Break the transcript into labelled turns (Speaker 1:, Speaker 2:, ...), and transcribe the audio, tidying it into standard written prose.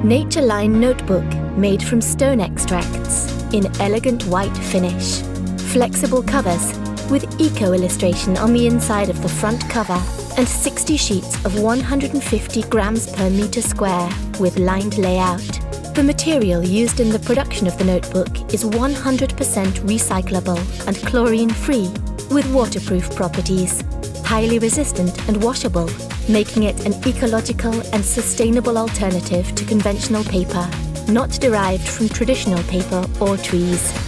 Speaker 1: Nature Line notebook made from stone extracts in elegant white finish. Flexible covers with eco illustration on the inside of the front cover and 60 sheets of 150 grams per meter square with lined layout. The material used in the production of the notebook is 100% recyclable and chlorine-free with waterproof properties, highly resistant and washable, making it an ecological and sustainable alternative to conventional paper, not derived from traditional paper or trees.